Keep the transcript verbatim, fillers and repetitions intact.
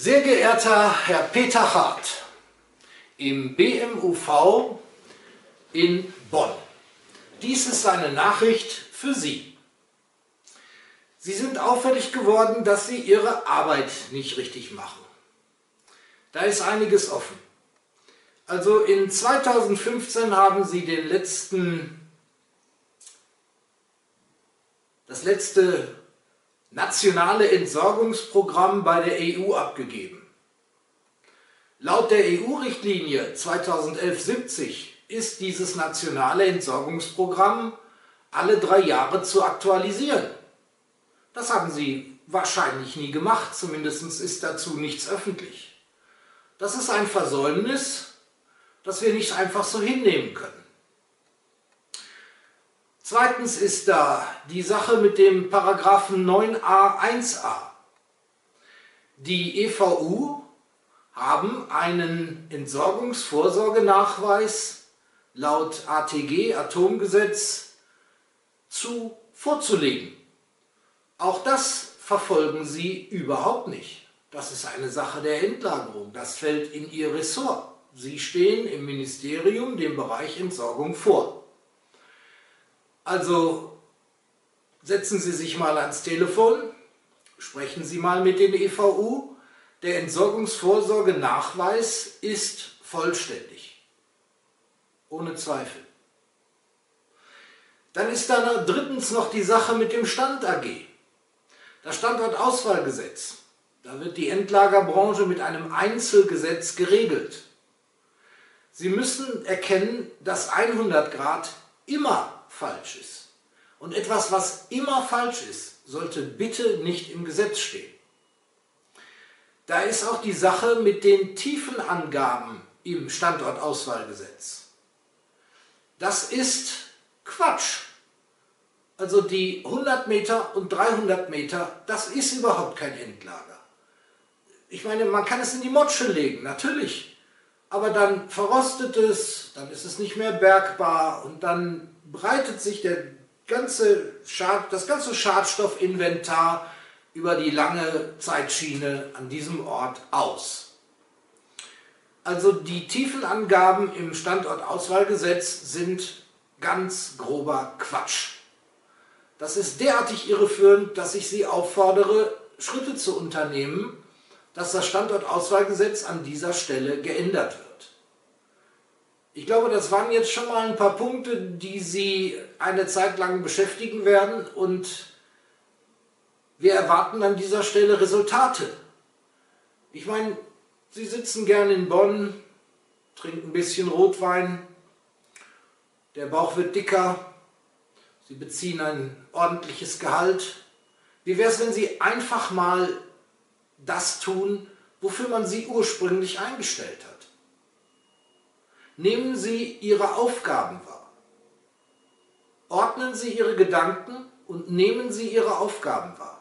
Sehr geehrter Herr Peter Hart, im B M U V in Bonn. Dies ist eine Nachricht für Sie. Sie sind auffällig geworden, dass Sie Ihre Arbeit nicht richtig machen. Da ist einiges offen. Also in zweitausendfünfzehn haben Sie den letzten, das letzte nationale Entsorgungsprogramm bei der E U abgegeben. Laut der E U-Richtlinie zweitausendelf siebzig ist dieses nationale Entsorgungsprogramm alle drei Jahre zu aktualisieren. Das haben Sie wahrscheinlich nie gemacht, zumindest ist dazu nichts öffentlich. Das ist ein Versäumnis, das wir nicht einfach so hinnehmen können. Zweitens ist da die Sache mit dem Paragraphen neun a eins a. Die E V U haben einen Entsorgungsvorsorgenachweis laut A T G, Atomgesetz, zu vorzulegen. Auch das verfolgen Sie überhaupt nicht. Das ist eine Sache der Endlagerung. Das fällt in Ihr Ressort. Sie stehen im Ministerium dem Bereich Entsorgung vor. Also setzen Sie sich mal ans Telefon, sprechen Sie mal mit den E V U. Der Entsorgungsvorsorgenachweis ist vollständig. Ohne Zweifel. Dann ist da drittens noch die Sache mit dem Stand A G. Das Standortauswahlgesetz. Da wird die Endlagerbranche mit einem Einzelgesetz geregelt. Sie müssen erkennen, dass hundert Grad immer falsch ist. Und etwas, was immer falsch ist, sollte bitte nicht im Gesetz stehen. Da ist auch die Sache mit den Tiefenangaben im Standortauswahlgesetz. Das ist Quatsch. Also die hundert Meter und dreihundert Meter, das ist überhaupt kein Endlager. Ich meine, man kann es in die Motsche legen, natürlich. Aber dann verrostet es, dann ist es nicht mehr bergbar und dann breitet sich der ganze Schad, das ganze Schadstoffinventar über die lange Zeitschiene an diesem Ort aus. Also die Tiefenangaben im Standortauswahlgesetz sind ganz grober Quatsch. Das ist derartig irreführend, dass ich Sie auffordere, Schritte zu unternehmen, dass das Standortauswahlgesetz an dieser Stelle geändert wird. Ich glaube, das waren jetzt schon mal ein paar Punkte, die Sie eine Zeit lang beschäftigen werden, und wir erwarten an dieser Stelle Resultate. Ich meine, Sie sitzen gern in Bonn, trinken ein bisschen Rotwein, der Bauch wird dicker, Sie beziehen ein ordentliches Gehalt. Wie wäre es, wenn Sie einfach mal das tun, wofür man Sie ursprünglich eingestellt hat? Nehmen Sie Ihre Aufgaben wahr. Ordnen Sie Ihre Gedanken und nehmen Sie Ihre Aufgaben wahr.